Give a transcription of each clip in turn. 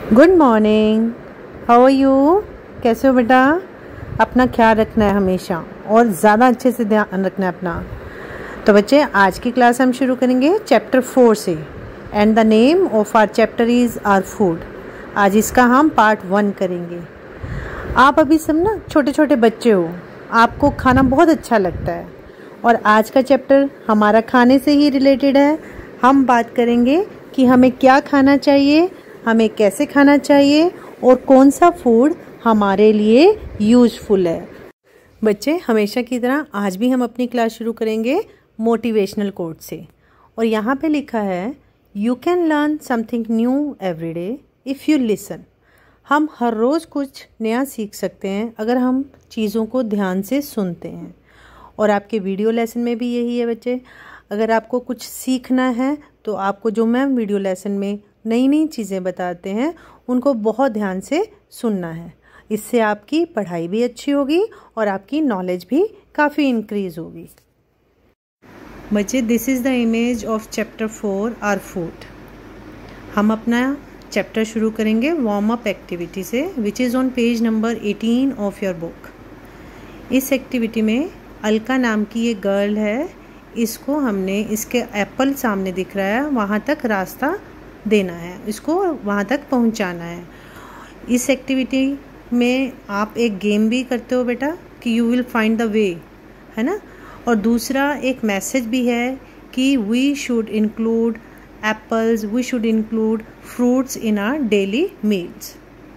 Good morning, how are you? कैसे हो बेटा? अपना ख्याल रखना है हमेशा और ज़्यादा अच्छे से ध्यान रखना है अपना। तो बच्चे, आज की क्लास हम शुरू करेंगे चैप्टर 4 से। And the name of our chapter is our food. आज इसका हम पार्ट 1 करेंगे। आप अभी सब ना छोटे छोटे बच्चे हो, आपको खाना बहुत अच्छा लगता है और आज का चैप्टर हमारा खाने से ही रिलेटेड है। हम बात करेंगे कि हमें क्या खाना चाहिए, हमें कैसे खाना चाहिए और कौन सा फूड हमारे लिए यूजफुल है। बच्चे, हमेशा की तरह आज भी हम अपनी क्लास शुरू करेंगे मोटिवेशनल कोट से। और यहाँ पे लिखा है, you can learn something new every day if you listen. हम हर रोज़ कुछ नया सीख सकते हैं अगर हम चीज़ों को ध्यान से सुनते हैं। और आपके वीडियो लेसन में भी यही है बच्चे। अगर आपको कुछ सीखना है तो आपको जो मैम वीडियो लेसन में नई नई चीज़ें बताते हैं उनको बहुत ध्यान से सुनना है। इससे आपकी पढ़ाई भी अच्छी होगी और आपकी नॉलेज भी काफ़ी इंक्रीज़ होगी। बच्चे, this is the image of chapter 4 our food. हम अपना चैप्टर शुरू करेंगे वार्म अप एक्टिविटी से, which is on page number 18 of your book. इस एक्टिविटी में अलका नाम की ये गर्ल है, इसको हमने इसके एप्पल सामने दिख रहा है वहाँ तक रास्ता देना है, इसको वहाँ तक पहुँचाना है। इस एक्टिविटी में आप एक गेम भी करते हो बेटा कि you will find the way, है ना। और दूसरा एक मैसेज भी है कि we should include apples, we should include fruits in our daily meals.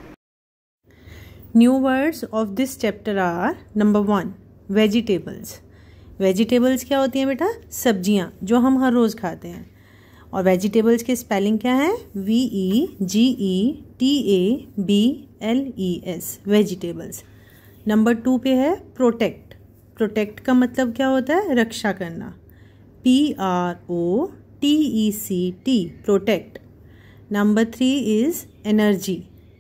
New words of this chapter are number 1 vegetables. Vegetables क्या होती हैं बेटा? सब्जियाँ जो हम हर रोज़ खाते हैं। और वेजिटेबल्स की स्पेलिंग क्या है? VEGETABLES, vegetables. नंबर 2 पे है प्रोटेक्ट। प्रोटेक्ट का मतलब क्या होता है? रक्षा करना। PROTECT, protect. Number 3 is energy.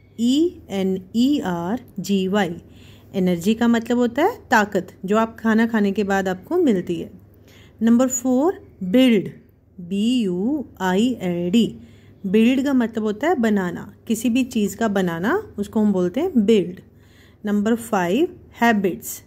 ENERGY, energy का मतलब होता है ताकत, जो आप खाना खाने के बाद आपको मिलती है। नंबर 4 बिल्ड, BUILD, बिल्ड का मतलब होता है बनाना, किसी भी चीज़ का बनाना, उसको हम बोलते हैं build. Number 5 habits,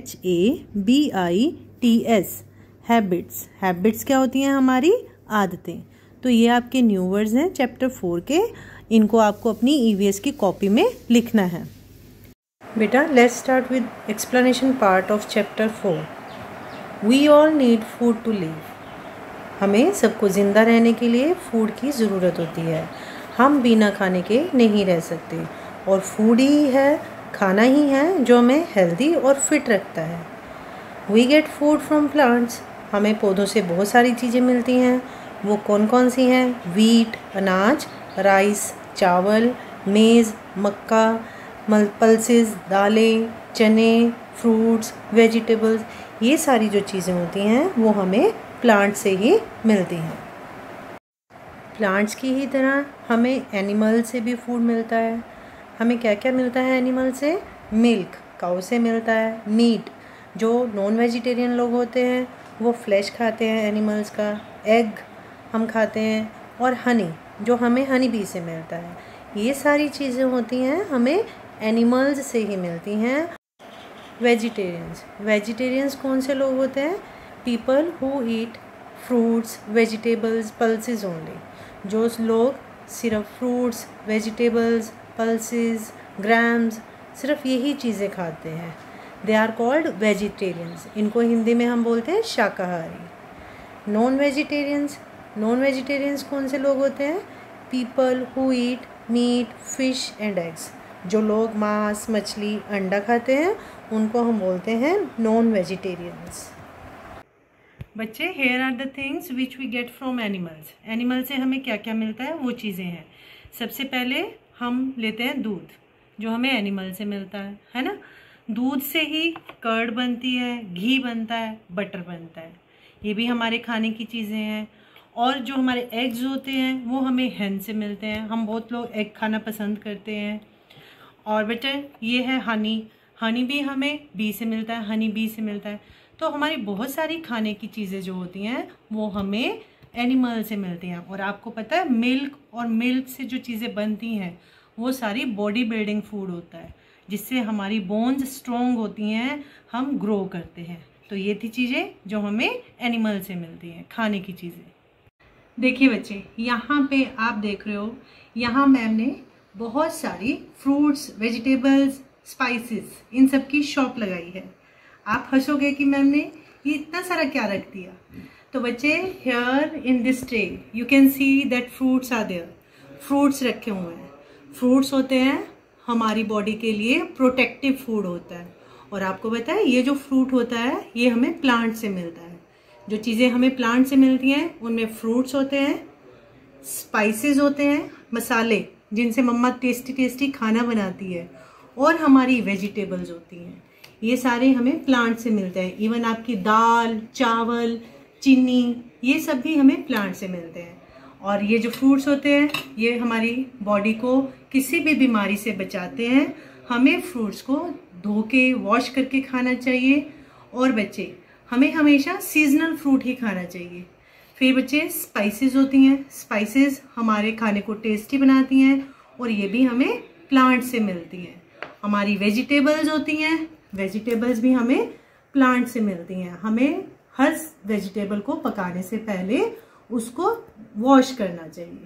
HABITS, habits. Habits क्या होती हैं? हमारी आदतें। तो ये आपके न्यू वर्ड्स हैं चैप्टर 4 के, इनको आपको अपनी EVS की कॉपी में लिखना है। बेटा, let's start with explanation part of chapter 4। We all need food to live. हमें सबको ज़िंदा रहने के लिए फूड की ज़रूरत होती है। हम बिना खाने के नहीं रह सकते और फूड ही है, खाना ही है जो हमें हेल्दी और फिट रखता है। We get food from plants. हमें पौधों से बहुत सारी चीज़ें मिलती हैं। वो कौन कौन सी हैं? वीट, अनाज, राइस, चावल, मेज़, मक्का, पल्सेस, दालें, चने, फ्रूट्स, वेजिटेबल्स, ये सारी जो चीज़ें होती हैं वो हमें प्लांट से ही मिलती हैं। प्लांट्स की ही तरह हमें एनिमल से भी फूड मिलता है। हमें क्या क्या मिलता है एनिमल से? मिल्क, काऊ से मिलता है। मीट, जो नॉन वेजिटेरियन लोग होते हैं वो फ्लैश खाते हैं एनिमल्स का। एग हम खाते हैं। और हनी, जो हमें हनी बी से मिलता है। ये सारी चीज़ें होती हैं हमें एनिमल्स से ही मिलती हैं। वेजिटेरियंस कौन से लोग होते हैं? People who eat fruits, vegetables, pulses only. जो लोग सिर्फ फ्रूट्स, वेजिटेबल्स, पल्सेस, ग्राम्स, सिर्फ यही चीज़ें खाते हैं, दे आर कॉल्ड वेजिटेरियंस। इनको हिंदी में हम बोलते हैं शाकाहारी। नॉन वेजिटेरियंस कौन से लोग होते हैं? People who eat meat, fish and eggs. जो लोग मांस, मछली, अंडा खाते हैं उनको हम बोलते हैं नॉन वेजिटेरियंस। बच्चे, here are the things which we get from animals. Animal से हमें क्या क्या मिलता है वो चीज़ें हैं। सबसे पहले हम लेते हैं दूध, जो हमें एनिमल से मिलता है ना। दूध से ही कर्ड बनती है, घी बनता है, बटर बनता है, ये भी हमारे खाने की चीज़ें हैं। और जो हमारे एग्स होते हैं वो हमें hen से मिलते हैं, हम बहुत लोग एग खाना पसंद करते हैं। और बेटा, ये है हनी भी हमें बी से मिलता है, हनी बी से मिलता है। तो हमारी बहुत सारी खाने की चीज़ें जो होती हैं वो हमें एनिमल से मिलती हैं। और आपको पता है मिल्क, और मिल्क से जो चीज़ें बनती हैं वो सारी बॉडी बिल्डिंग फूड होता है, जिससे हमारी बोन्स स्ट्रॉन्ग होती हैं, हम ग्रो करते हैं। तो ये थी चीज़ें जो हमें एनिमल से मिलती हैं, खाने की चीज़ें। देखिए बच्चे, यहाँ पे आप देख रहे हो, यहाँ मैम ने बहुत सारी फ्रूट्स, वेजिटेबल्स, स्पाइसेस, इन सब की शॉप लगाई है। आप हंसोगे कि मैम ने ये इतना सारा क्या रख दिया। तो बच्चे, here in this tray you can see that fruits are there. Fruits रखे हुए हैं। फ्रूट्स होते हैं हमारी बॉडी के लिए प्रोटेक्टिव फूड होता है। और आपको पता है, ये जो फ्रूट होता है ये हमें प्लांट से मिलता है। जो चीज़ें हमें प्लांट से मिलती हैं उनमें फ्रूट्स होते हैं, स्पाइसेस होते हैं, मसाले जिनसे मम्मा टेस्टी टेस्टी खाना बनाती है, और हमारी वेजिटेबल्स होती हैं। ये सारे हमें प्लांट से मिलते हैं। इवन आपकी दाल, चावल, चीनी, ये सब भी हमें प्लांट से मिलते हैं। और ये जो फ्रूट्स होते हैं ये हमारी बॉडी को किसी भी बीमारी से बचाते हैं। हमें फ्रूट्स को धो के वॉश करके खाना चाहिए। और बच्चे, हमें हमेशा सीजनल फ्रूट ही खाना चाहिए। फिर बच्चे, स्पाइसेस होती हैं। स्पाइसेस हमारे खाने को टेस्टी बनाती हैं, और ये भी हमें प्लांट से मिलती हैं। हमारी वेजिटेबल्स होती हैं, वेजिटेबल्स भी हमें प्लांट से मिलती हैं। हमें हर वेजिटेबल को पकाने से पहले उसको वॉश करना चाहिए।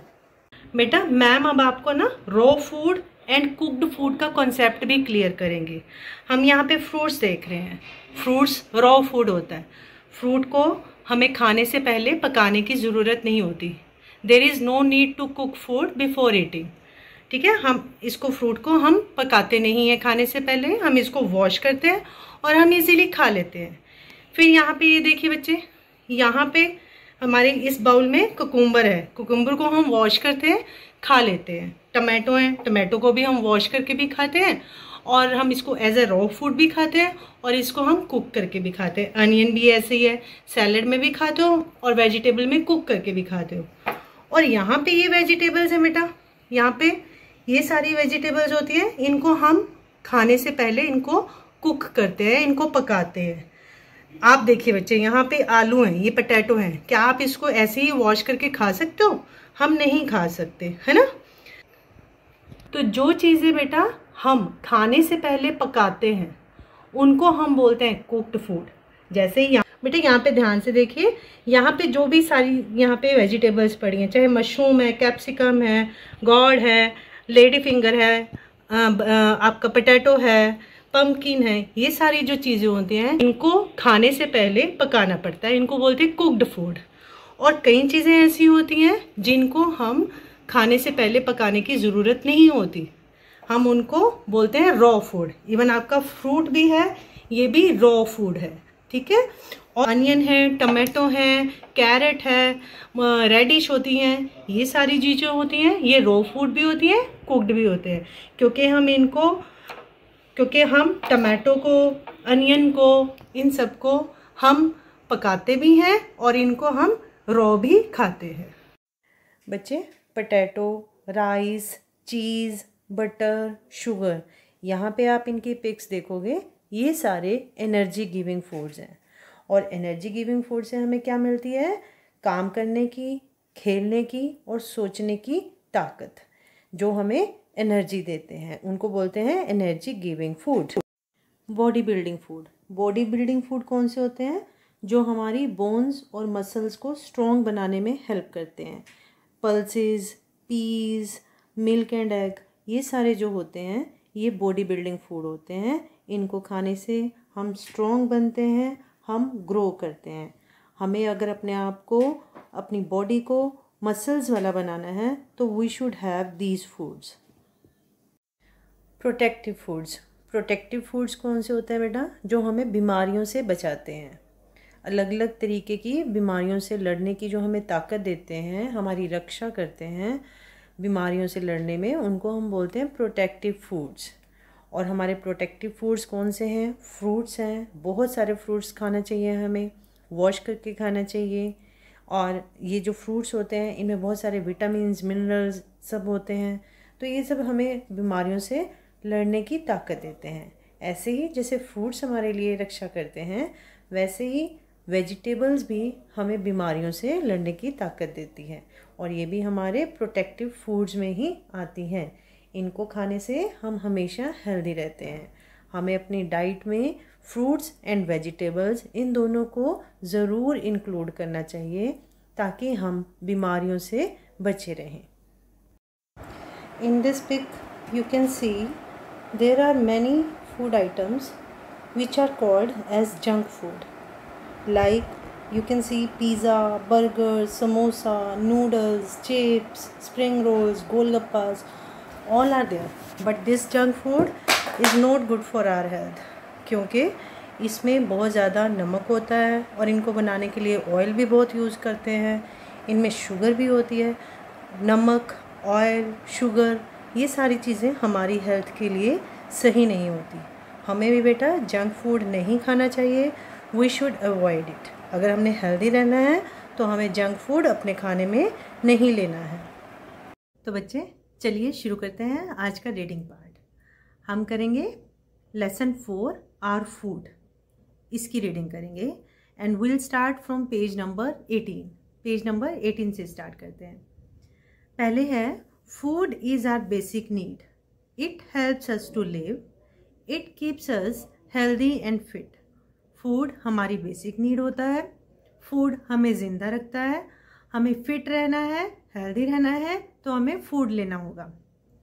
बेटा, मैम अब आपको ना raw food and cooked food का कॉन्सेप्ट भी क्लियर करेंगे। हम यहाँ पे फ्रूट्स देख रहे हैं। फ्रूट्स रॉ फूड होता है। फ्रूट को हमें खाने से पहले पकाने की ज़रूरत नहीं होती। There is no need to cook food before eating. ठीक है, हम इसको फ्रूट को हम पकाते नहीं हैं खाने से पहले, हम इसको वॉश करते हैं और हम इजीली खा लेते हैं। फिर यहाँ पे ये देखिए बच्चे, यहाँ पे हमारे इस बाउल में कुकुम्बर है। कुकुम्बर को हम वॉश करते हैं, खा लेते हैं। टमाटो है, टमाटो को भी हम वॉश करके भी खाते हैं, और हम इसको एज ए रॉ फूड भी खाते हैं, और इसको हम कुक करके भी खाते हैं। अनियन भी ऐसे ही है, सैलेड में भी खाते हो और वेजिटेबल में कुक करके भी खाते हो। और यहाँ पे ये वेजिटेबल्स है बेटा, यहाँ पे ये सारी वेजिटेबल्स होती है। इनको हम खाने से पहले इनको कुक करते हैं, इनको पकाते हैं। आप देखिए बच्चे, यहाँ पे आलू हैं, ये पोटैटो हैं। क्या आप इसको ऐसे ही वॉश करके खा सकते हो? हम नहीं खा सकते, है ना। तो जो चीज़ें बेटा हम खाने से पहले पकाते हैं उनको हम बोलते हैं कुक्ड फूड। जैसे यहाँ बेटा, यहाँ पे ध्यान से देखिए, यहाँ पे जो भी सारी यहाँ पे वेजिटेबल्स पड़ी हैं, चाहे मशरूम है, कैप्सिकम है, गॉड है, लेडी फिंगर है, आपका पोटैटो है, पम्पकिन है, ये सारी जो चीज़ें होती हैं इनको खाने से पहले पकाना पड़ता है। इनको बोलते हैं कुक्ड फूड। और कई चीज़ें ऐसी होती हैं जिनको हम खाने से पहले पकाने की ज़रूरत नहीं होती, हम उनको बोलते हैं रॉ फूड। इवन आपका फ्रूट भी है, ये भी रॉ फूड है। ठीक है। और अनियन है, टमाटो है, कैरेट है, रेडिश होती हैं, ये सारी चीज़ें होती हैं, ये रॉ फूड भी होती हैं, कुक्ड भी होते हैं। क्योंकि हम टमाटो को, अनियन को, इन सब को हम पकाते भी हैं और इनको हम रॉ भी खाते हैं। बच्चे, potato, rice, cheese, butter, sugar, यहाँ पे आप इनकी पिक्स देखोगे, ये सारे एनर्जी गिविंग फूड्स हैं। और एनर्जी गिविंग फूड से हमें क्या मिलती है? काम करने की, खेलने की और सोचने की ताकत, जो हमें एनर्जी देते हैं, उनको बोलते हैं energy giving food. Body building food. Body building food कौन से होते हैं? जो हमारी बोन्स और मसल्स को स्ट्रॉन्ग बनाने में हेल्प करते हैं। Pulses, peas, milk and egg, ये सारे जो होते हैं ये बॉडी बिल्डिंग फूड होते हैं। इनको खाने से हम स्ट्रॉन्ग बनते हैं, हम ग्रो करते हैं। हमें अगर अपने आप को, अपनी बॉडी को मसल्स वाला बनाना है तो we should have these foods. Protective foods. Protective foods कौन से होते हैं बेटा? जो हमें बीमारियों से बचाते हैं, अलग अलग तरीके की बीमारियों से लड़ने की जो हमें ताकत देते हैं, हमारी रक्षा करते हैं बीमारियों से लड़ने में, उनको हम बोलते हैं प्रोटेक्टिव फूड्स। और हमारे प्रोटेक्टिव फूड्स कौन से हैं? फ्रूट्स हैं, बहुत सारे फ्रूट्स खाना चाहिए, हमें वॉश करके खाना चाहिए। और ये जो फ्रूट्स होते हैं इनमें बहुत सारे विटामिन्स, मिनरल्स सब होते हैं, तो ये सब हमें बीमारियों से लड़ने की ताकत देते हैं। ऐसे ही जैसे फ्रूट्स हमारे लिए रक्षा करते हैं, वैसे ही वेजिटेबल्स भी हमें बीमारियों से लड़ने की ताकत देती है, और ये भी हमारे प्रोटेक्टिव फूड्स में ही आती हैं। इनको खाने से हम हमेशा हेल्दी रहते हैं। हमें अपनी डाइट में फ्रूट्स एंड वेजिटेबल्स इन दोनों को ज़रूर इंक्लूड करना चाहिए ताकि हम बीमारियों से बचे रहें। In this pic you can see there are many food items which are called as junk food, like you can see pizza, burgers, samosa, noodles, chips, spring rolls, golgappas, all are there, but this junk food is not good for our health क्योंकि इसमें बहुत ज़्यादा नमक होता है और इनको बनाने के लिए ऑयल भी बहुत यूज़ करते हैं। इनमें शुगर भी होती है। नमक, ऑयल, शुगर, ये सारी चीज़ें हमारी हेल्थ के लिए सही नहीं होती। हमें भी बेटा जंक फूड नहीं खाना चाहिए। We should avoid it. अगर हमने हेल्दी रहना है तो हमें जंक फूड अपने खाने में नहीं लेना है। तो बच्चे चलिए शुरू करते हैं आज का रीडिंग पार्ट। हम करेंगे लेसन 4 आवर फूड, इसकी रीडिंग करेंगे and will start from page number 18। Page number 18 से स्टार्ट करते हैं। पहले है food is our basic need, it helps us to live, it keeps us healthy and fit. Food हमारी बेसिक नीड होता है। फूड हमें ज़िंदा रखता है। हमें फिट रहना है, हेल्दी रहना है तो हमें फूड लेना होगा।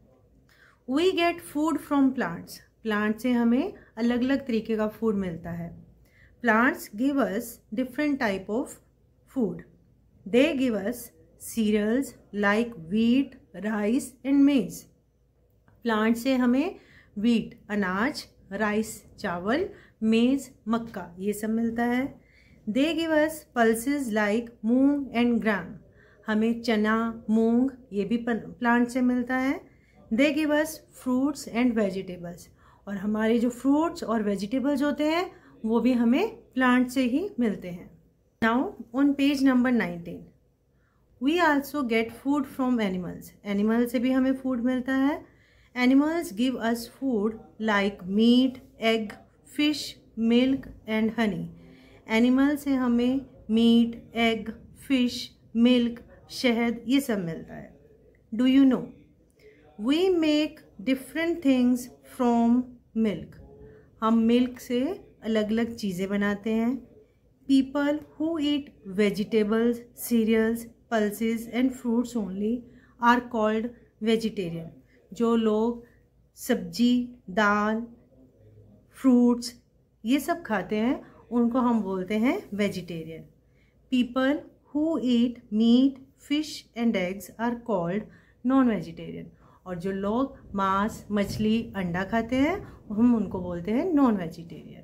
We get food from plants, plant से हमें अलग अलग तरीके का फूड मिलता है। Plants give us different type of food. They give us cereals like wheat, rice and maize. Plant से हमें वीट अनाज, राइस चावल, मेज मक्का, ये सब मिलता है। They give us pulses like moong and gram, हमें चना, मूंग ये भी प्लांट से मिलता है। They give us fruits and vegetables, और हमारे जो फ्रूट्स और वेजिटेबल्स होते हैं वो भी हमें प्लांट से ही मिलते हैं। Now on page number 19 we also get food from animals, animal से भी हमें फूड मिलता है। Animals give us food like meat, egg, fish, milk and honey. Animal से हमें मीट, एग, फिश, मिल्क, शहद ये सब मिलता है। Do you know we make different things from milk, हम मिल्क से अलग अलग चीज़ें बनाते हैं। People who eat vegetables, cereals, pulses and fruits only are called vegetarian. जो लोग सब्जी, दाल, फ्रूट्स ये सब खाते हैं उनको हम बोलते हैं vegetarian. People who eat meat, fish and eggs are called non vegetarian. और जो लोग मांस, मछली, अंडा खाते हैं हम उनको बोलते हैं नॉन वेजिटेरियन।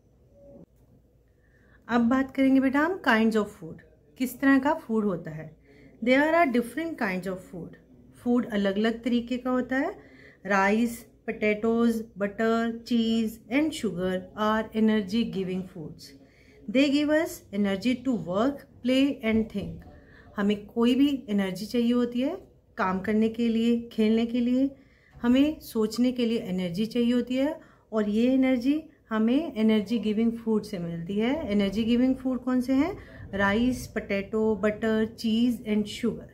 अब बात करेंगे बेटा हम काइंड्स ऑफ फूड, किस तरह का फूड होता है। There are different kinds of food, food अलग अलग तरीके का होता है। Rice, potatoes, butter, cheese and sugar are energy giving foods. They give us energy to work, play and think. हमें कोई भी एनर्जी चाहिए होती है काम करने के लिए, खेलने के लिए, हमें सोचने के लिए एनर्जी चाहिए होती है और ये एनर्जी हमें एनर्जी गिविंग फूड से मिलती है। एनर्जी गिविंग फूड कौन से हैं? Rice, potato, butter, cheese and sugar.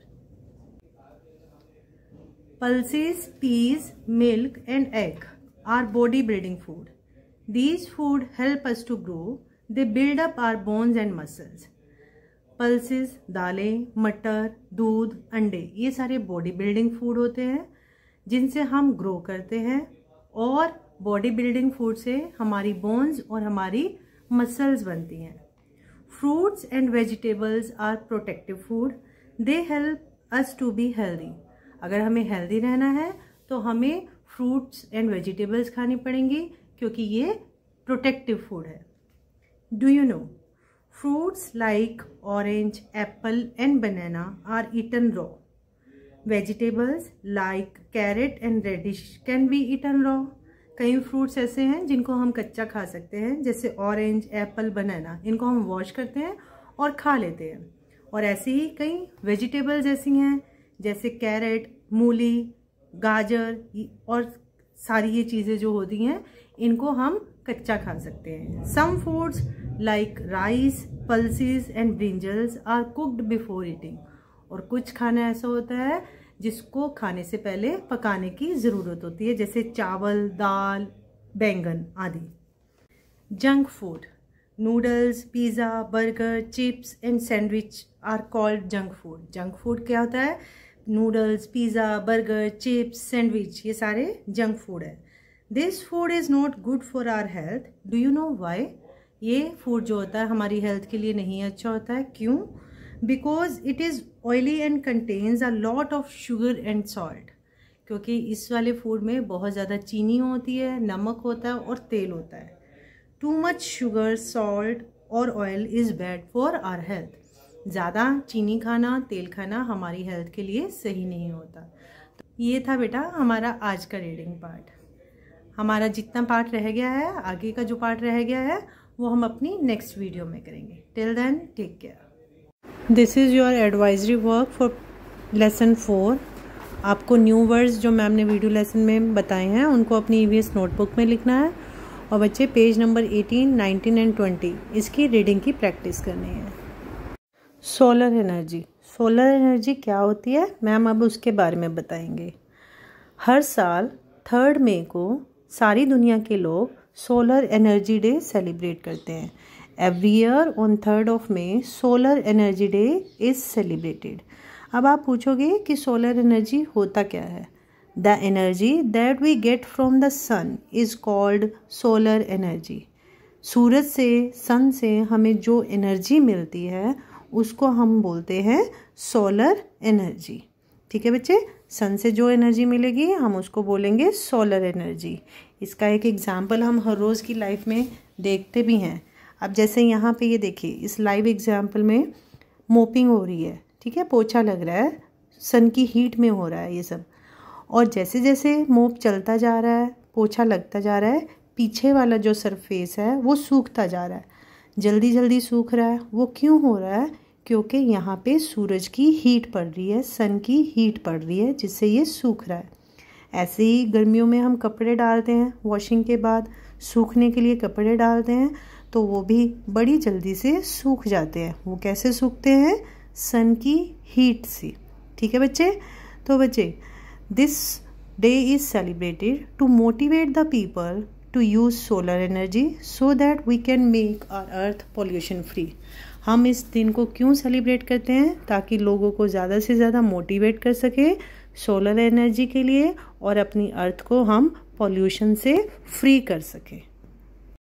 Pulses, peas, milk and egg are body building food. These food help us to grow. They build up our bones and muscles. Pulses, दालें, मटर, दूध, अंडे ये सारे body building food होते हैं जिनसे हम ग्रो करते हैं और बॉडी बिल्डिंग फूड से हमारी बोन्स और हमारी मसल्स बनती हैं। Fruits and vegetables are protective food. They help us to be healthy. अगर हमें हेल्दी रहना है तो हमें फ्रूट्स एंड वेजिटेबल्स खानी पड़ेंगी क्योंकि ये प्रोटेक्टिव फूड है। Do you know fruits like orange, apple and banana are eaten raw. Vegetables like carrot and radish can be eaten raw. कई फ्रूट्स ऐसे हैं जिनको हम कच्चा खा सकते हैं, जैसे ऑरेंज, एप्पल, बनाना, इनको हम वॉश करते हैं और खा लेते हैं। और ऐसे ही कई वेजिटेबल्स ऐसी हैं जैसे कैरेट, मूली, गाजर और सारी ये चीज़ें जो होती हैं इनको हम कच्चा खा सकते हैं। Some foods like rice, pulses and brinjals are cooked before eating. और कुछ खाना ऐसा होता है जिसको खाने से पहले पकाने की ज़रूरत होती है, जैसे चावल, दाल, बैंगन आदि। Junk food, noodles, pizza, burger, chips and sandwich are called junk food. Junk food क्या होता है? Noodles, pizza, burger, chips, sandwich, ये सारे जंक फूड है। This food is not good for our health. Do you know why? ये food जो होता है हमारी हेल्थ के लिए नहीं अच्छा होता है। क्यों? Because it is oily and contains a lot of sugar and salt. क्योंकि इस वाले फूड में बहुत ज़्यादा चीनी होती है, नमक होता है और तेल होता है। टू मच शुगर, सॉल्ट और oil is bad for our health. ज़्यादा चीनी खाना, तेल खाना हमारी हेल्थ के लिए सही नहीं होता। तो ये था बेटा हमारा आज का रीडिंग पार्ट। हमारा जितना पार्ट रह गया है, आगे का जो पार्ट रह गया है, वो हम अपनी नेक्स्ट वीडियो में करेंगे। Till then take care. This is your advisory work for lesson 4। आपको न्यू वर्ड्स जो मैम ने वीडियो लेसन में बताए हैं उनको अपनी EVS नोटबुक में लिखना है और बच्चे पेज नंबर 18, 19 एंड 20 इसकी रीडिंग की प्रैक्टिस करनी है। Solar energy. सोलर एनर्जी क्या होती है मैम अब उसके बारे में बताएंगे। हर साल 3 मई को सारी दुनिया के लोग सोलर एनर्जी डे सेलिब्रेट करते हैं। Every year on 3 May solar energy day is celebrated. अब आप पूछोगे कि सोलर एनर्जी होता क्या है? The energy that we get from the sun is called solar energy. सूरज से, सन से हमें जो एनर्जी मिलती है उसको हम बोलते हैं सोलर एनर्जी। ठीक है बच्चे, सन से जो एनर्जी मिलेगी हम उसको बोलेंगे सोलर एनर्जी। इसका एक एग्जाम्पल हम हर रोज़ की लाइफ में देखते भी हैं। अब जैसे यहाँ पे ये देखिए, इस लाइव एग्जाम्पल में मोपिंग हो रही है, ठीक है, पोछा लग रहा है, सन की हीट में हो रहा है ये सब। और जैसे जैसे मोप चलता जा रहा है, पोछा लगता जा रहा है, पीछे वाला जो सरफेस है वो सूखता जा रहा है, जल्दी जल्दी सूख रहा है। वो क्यों हो रहा है? क्योंकि यहाँ पे सूरज की हीट पड़ रही है, सन की हीट पड़ रही है, जिससे ये सूख रहा है। ऐसे ही गर्मियों में हम कपड़े डालते हैं, वॉशिंग के बाद सूखने के लिए कपड़े डालते हैं, तो वो भी बड़ी जल्दी से सूख जाते हैं। वो कैसे सूखते हैं? सन की हीट से। ठीक है बच्चे, तो बच्चे this day is celebrated to motivate the people to use solar energy so that we can make our earth pollution free। हम इस दिन को क्यों सेलिब्रेट करते हैं? ताकि लोगों को ज़्यादा से ज़्यादा मोटिवेट कर सके सोलर एनर्जी के लिए और अपनी अर्थ को हम पॉल्यूशन से फ्री कर सकें।